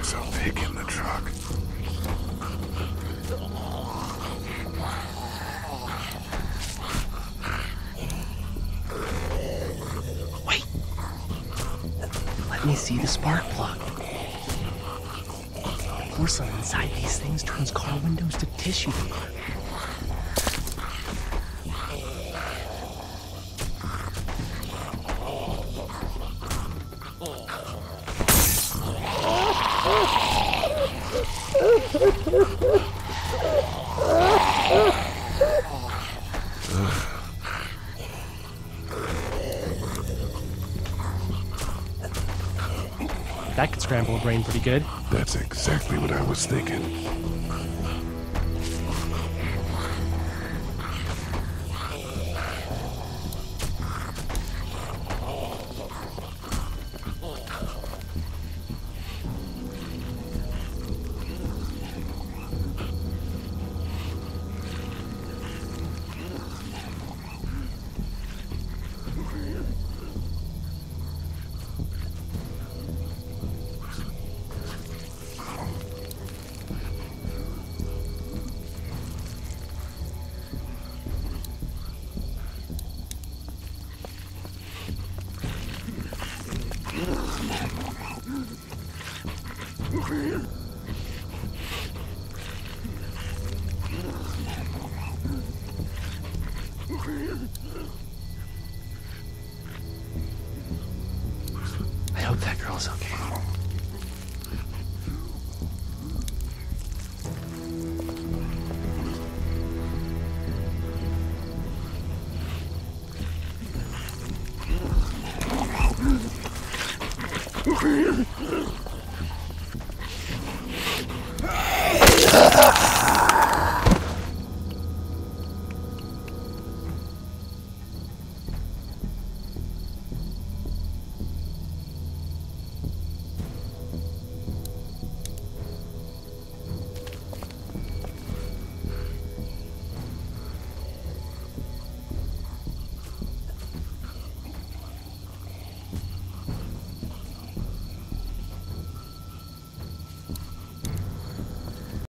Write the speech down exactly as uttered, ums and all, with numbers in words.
There's a pig in the truck. Wait! Let me see the spark plug. Porcelain inside these things turns car windows to tissue paper. That could scramble a brain pretty good. That's exactly what I was thinking. I hope that girl's okay. Ah!